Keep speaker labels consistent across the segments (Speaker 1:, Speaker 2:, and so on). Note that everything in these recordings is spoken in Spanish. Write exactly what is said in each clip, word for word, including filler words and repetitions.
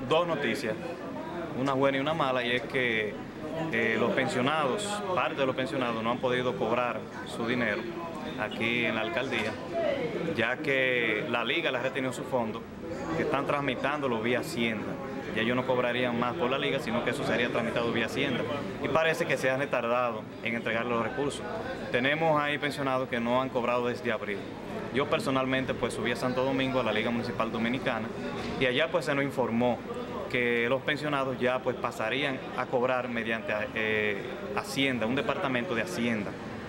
Speaker 1: dos noticias, una buena y una mala, y es que eh, los pensionados, parte de los pensionados no han podido cobrar su dinero aquí en la alcaldía, ya que la liga les ha retenido su fondo, que están tramitándolo vía Hacienda. Ya ellos no cobrarían más por la liga, sino que eso sería tramitado vía Hacienda. Y parece que se han retardado en entregarle los recursos. Tenemos ahí pensionados que no han cobrado desde abril. Yo personalmente pues subí a Santo Domingo, a la Liga Municipal Dominicana, y allá pues se nos informó que los pensionados ya pues pasarían a cobrar mediante eh, Hacienda, un departamento de Hacienda.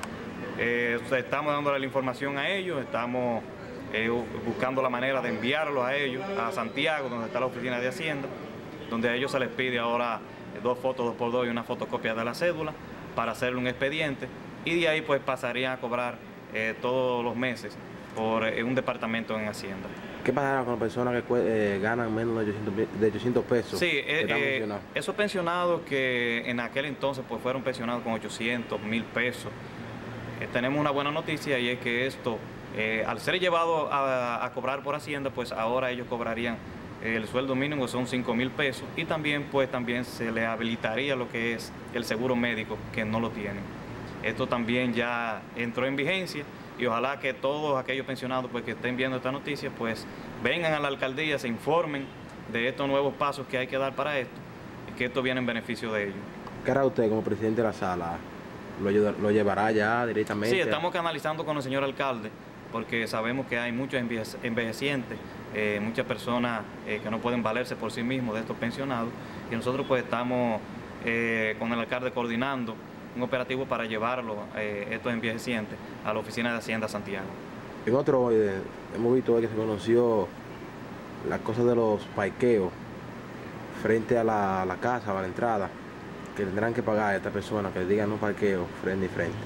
Speaker 1: Eh, estamos dándole la información a ellos, estamos eh, buscando la manera de enviarlos a ellos, a Santiago, donde está la oficina de Hacienda, donde a ellos se les pide ahora dos fotos dos por dos y una fotocopia de la cédula para hacerle un expediente, y de ahí pues pasarían a cobrar eh, todos los meses por eh, un departamento en Hacienda.
Speaker 2: ¿Qué pasará con las personas que eh, ganan menos de ochocientos pesos?
Speaker 1: Sí, eh, eh, esos pensionados que en aquel entonces pues fueron pensionados con ochocientos, mil pesos, eh, tenemos una buena noticia, y es que esto, eh, al ser llevado a, a cobrar por Hacienda, pues ahora ellos cobrarían el sueldo mínimo, son cinco mil pesos, y también pues también se le habilitaría lo que es el seguro médico, que no lo tienen. Esto también ya entró en vigencia, y ojalá que todos aquellos pensionados pues que estén viendo esta noticia pues vengan a la alcaldía, se informen de estos nuevos pasos que hay que dar para esto, y que esto viene en beneficio de ellos.
Speaker 2: ¿Qué hará usted como presidente de la sala? ¿Lo, lo llevará ya directamente?
Speaker 1: Sí, estamos canalizando con el señor alcalde, porque sabemos que hay muchos envejecientes, eh, muchas personas eh, que no pueden valerse por sí mismos de estos pensionados, y nosotros pues estamos eh, con el alcalde coordinando un operativo para llevarlo, eh, estos envejecientes, a la oficina de Hacienda Santiago.
Speaker 2: En otro, eh, hemos visto que se conoció la cosa de los parqueos frente a la, a la casa o a la entrada, que tendrán que pagar a estas personas que digan un parqueo frente y frente.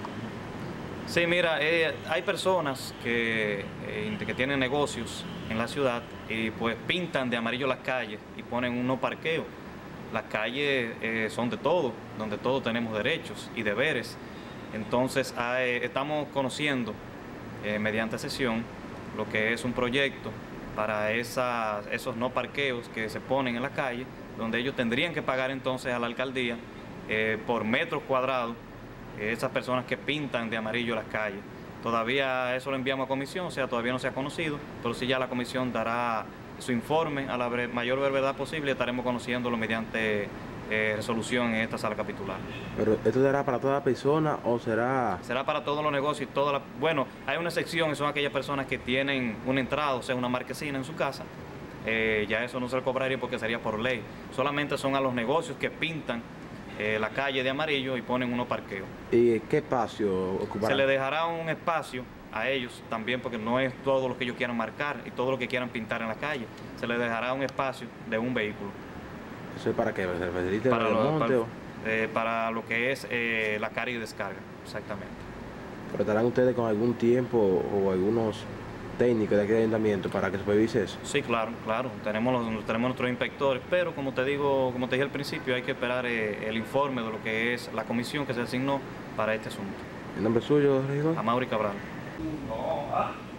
Speaker 1: Sí, mira, eh, hay personas que, eh, que tienen negocios en la ciudad y pues pintan de amarillo las calles y ponen unos parqueos. Las calles eh, son de todo, donde todos tenemos derechos y deberes. Entonces hay, estamos conociendo eh, mediante sesión lo que es un proyecto para esas, esos no parqueos que se ponen en la calle, donde ellos tendrían que pagar entonces a la alcaldía eh, por metros cuadrados, eh, esas personas que pintan de amarillo las calles. Todavía eso lo enviamos a comisión, o sea, todavía no se ha conocido, pero sí ya la comisión dará su informe a la mayor brevedad posible, y estaremos conociéndolo mediante eh, resolución en esta sala capitular.
Speaker 2: ¿Pero esto será para toda persona o será...?
Speaker 1: Será para todos los negocios y toda la... Bueno, hay una excepción, y son aquellas personas que tienen una entrada, o sea, una marquesina en su casa. Eh, ya eso no se le cobraría porque sería por ley. Solamente son a los negocios que pintan eh, la calle de amarillo y ponen unos parqueos.
Speaker 2: ¿Y qué espacio ocupará?
Speaker 1: Se le dejará un espacio a ellos también, porque no es todo lo que ellos quieran marcar y todo lo que quieran pintar en la calle. Se les dejará un espacio de un vehículo.
Speaker 2: ¿Eso es para qué? ¿Se facilite
Speaker 1: para,
Speaker 2: el
Speaker 1: lo,
Speaker 2: monte,
Speaker 1: para,
Speaker 2: o?
Speaker 1: eh, para lo que es eh, la carga y descarga, exactamente.
Speaker 2: ¿Pero estarán ustedes con algún tiempo o algunos técnicos de aquí del ayuntamiento para que supervise eso?
Speaker 1: Sí, claro, claro. Tenemos, los, tenemos nuestros inspectores, pero como te digo, como te dije al principio, hay que esperar eh, el informe de lo que es la comisión que se asignó para este asunto.
Speaker 2: ¿El nombre suyo, regidor?
Speaker 1: Amaury Cabral. No, ah.